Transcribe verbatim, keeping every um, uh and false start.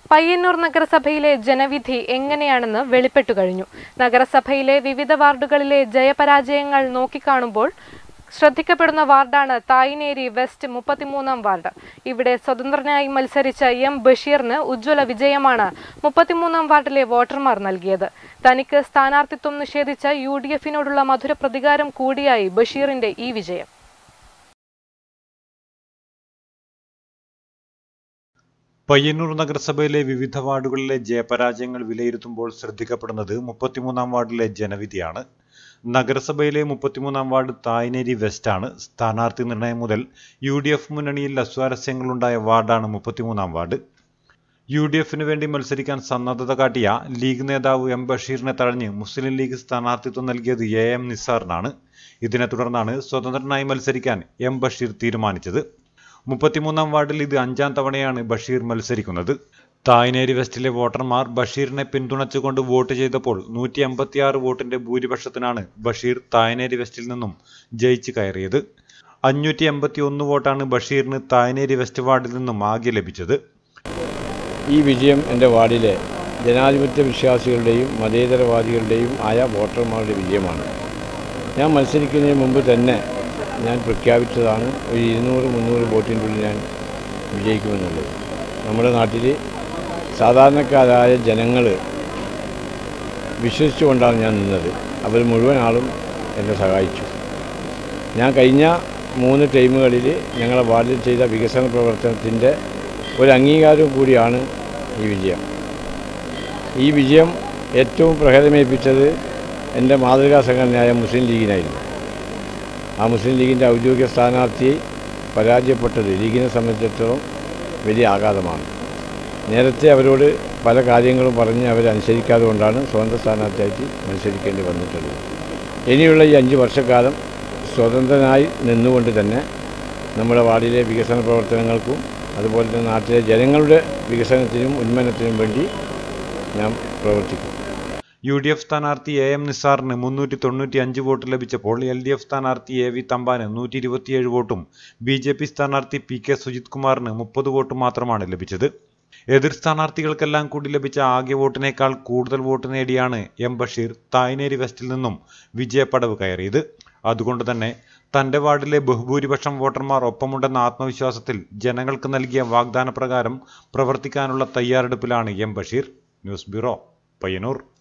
പയ്യന്നൂർ നഗരസഭയിലെ ജനവിധി എങ്ങനെയാണെന്ന് വെളിപ്പെട്ടു കഴിഞ്ഞു. നഗരസഭയിലെ വിവിധ വാർഡുകളിലെ ജയപരാജയങ്ങൾ നോക്കിക്കാണുമ്പോൾ ശ്രദ്ധിക്കപ്പെടുന്ന വാർഡാണ് തായ്നേരി വെസ്റ്റ് മുപ്പത്തിമൂന്നാം വാർഡ്. ഇവിടെ സ്വതന്ത്രനായി മത്സരിച്ച എം ബഷീറിന് ഉജ്ജ്വല വിജയമാണ് മുപ്പത്തിമൂന്നാം വാർഡിലെ വോട്ടർമാർ നൽകിയത്. തനിക്ക് സ്ഥാനാർത്ഥിത്വം നിഷേധിച്ച യു ഡി എഫിനോടുള്ള മധുര പ്രതികാരം കൂടിയായി ബഷീറിന്റെ ഈ വിജയം. പയ്യന്നൂർ നഗരസഭയിലെ വിവിധ വാർഡുകളിലെ ജയപരാജയങ്ങൾ വിലയിരുത്തുമ്പോൾ ശ്രദ്ധിക്കപ്പെടുന്നത് മുപ്പത്തിമൂന്നാം വാർഡിലെ ജനവിധിയാണ്. നഗരസഭയിലെ മുപ്പത്തിമൂന്നാം വാർഡ് തായ്നേരി വെസ്റ്റാണ്. സ്ഥാനാർത്ഥി നിർണയം മുതൽ യു ഡി എഫ് മുന്നണിയിൽ അസ്വാരസ്യങ്ങളുണ്ടായ വാർഡാണ് മുപ്പത്തിമൂന്നാം വാർഡ്. യു ഡി എഫിന് വേണ്ടി മത്സരിക്കാൻ സന്നദ്ധത കാട്ടിയ ലീഗ് നേതാവ് എം ബഷീറിനെ തഴഞ്ഞ് മുസ്ലിം ലീഗ് സ്ഥാനാർത്ഥിത്വം നൽകിയത് എ എം നിസാറിനാണ്. ഇതിനെ തുടർന്നാണ് സ്വതന്ത്രനായി മത്സരിക്കാൻ എം ബഷീർ തീരുമാനിച്ചത്. മുപ്പത്തിമൂന്നാം വാർഡിൽ ഇത് അഞ്ചാം തവണയാണ് ബഷീർ മത്സരിക്കുന്നത്. തായ്നേരി വെസ്റ്റിലെ വോട്ടർമാർ ബഷീറിനെ പിന്തുണച്ചുകൊണ്ട് വോട്ട് ചെയ്തപ്പോൾ നൂറ്റി അമ്പത്തിയാറ് വോട്ടിന്റെ ഭൂരിപക്ഷത്തിനാണ് ബഷീർ തായ്നേരി വെസ്റ്റിൽ നിന്നും ജയിച്ചു കയറിയത്. അഞ്ഞൂറ്റി എൺപത്തി ഒന്ന് വോട്ടാണ് ബഷീറിന് തായ്നേരി വെസ്റ്റ് വാർഡിൽ നിന്നും ആകെ ലഭിച്ചത്. ഈ വിജയം എൻ്റെ വാർഡിലെ ജനാധിപത്യ വിശ്വാസികളുടെയും മതേതരവാദികളുടെയും ആയ വോട്ടർമാരുടെ വിജയമാണ്. ഞാൻ മത്സരിക്കുന്നതിന് മുമ്പ് തന്നെ ഞാൻ പ്രഖ്യാപിച്ചതാണ് ഒരു ഇരുന്നൂറ് മുന്നൂറ് വോട്ടിൻ്റെ ഉള്ളിൽ ഞാൻ വിജയിക്കുമെന്നുള്ളത്. നമ്മുടെ നാട്ടിൽ സാധാരണക്കാരായ ജനങ്ങൾ വിശ്വസിച്ചുകൊണ്ടാണ് ഞാൻ നിന്നത്. അവർ മുഴുവൻ ആളും എന്നെ സഹായിച്ചു. ഞാൻ കഴിഞ്ഞ മൂന്ന് ടൈമുകളിൽ ഞങ്ങളുടെ വാർഡിൽ ചെയ്ത വികസന പ്രവർത്തനത്തിൻ്റെ ഒരു അംഗീകാരവും കൂടിയാണ് ഈ വിജയം. ഈ വിജയം ഏറ്റവും പ്രഹരമേൽപ്പിച്ചത് എൻ്റെ മാതൃകാ സംഘടനയായ മുസ്ലിം ലീഗിനായിരുന്നു. ആ മുസ്ലിം ലീഗിൻ്റെ ഔദ്യോഗിക സ്ഥാനാർത്ഥിയെ പരാജയപ്പെട്ടത് ലീഗിനെ സംബന്ധിച്ചിടത്തോളം വലിയ ആഘാതമാണ്. നേരത്തെ അവരോട് പല കാര്യങ്ങളും പറഞ്ഞ് അവരനുസരിക്കാതെ കൊണ്ടാണ് സ്വതന്ത്ര സ്ഥാനാർത്ഥിയായിട്ട് മത്സരിക്കേണ്ടി വന്നിട്ടുള്ളത്. ഇനിയുള്ള ഈ അഞ്ച് വർഷക്കാലം സ്വതന്ത്രനായി നിന്നുകൊണ്ട് തന്നെ നമ്മുടെ വാർഡിലെ വികസന പ്രവർത്തനങ്ങൾക്കും അതുപോലെ തന്നെ നാട്ടിലെ ജനങ്ങളുടെ വികസനത്തിനും ഉന്നമനത്തിനും വേണ്ടി ഞാൻ പ്രവർത്തിക്കും. യു ഡി എഫ് സ്ഥാനാർത്ഥി എ എം നിസാറിന് മുന്നൂറ്റി തൊണ്ണൂറ്റി അഞ്ച് വോട്ട് ലഭിച്ചപ്പോൾ എൽ ഡി എഫ് സ്ഥാനാർത്ഥി എ വി തമ്പാന് നൂറ്റി ഇരുപത്തിയേഴ് വോട്ടും ബി ജെ പി സ്ഥാനാർത്ഥി പി കെ സുജിത് കുമാറിന് മുപ്പത് വോട്ടും മാത്രമാണ് ലഭിച്ചത്. എതിർ സ്ഥാനാർത്ഥികൾക്കെല്ലാം കൂടി ലഭിച്ച ആകെ വോട്ടിനേക്കാൾ കൂടുതൽ വോട്ട് നേടിയാണ് എം ബഷീർ തായ്നേരി വെസ്റ്റിൽ നിന്നും വിജയപ്പടവ് കയറിയത്. അതുകൊണ്ട് തന്നെ തന്റെ വാർഡിലെ ബഹുഭൂരിപക്ഷം വോട്ടർമാർ ഒപ്പമുണ്ടെന്ന ആത്മവിശ്വാസത്തിൽ ജനങ്ങൾക്ക് നൽകിയ വാഗ്ദാന പ്രകാരം പ്രവർത്തിക്കാനുള്ള തയ്യാറെടുപ്പിലാണ് M Basheer. News bureau, Payyanur.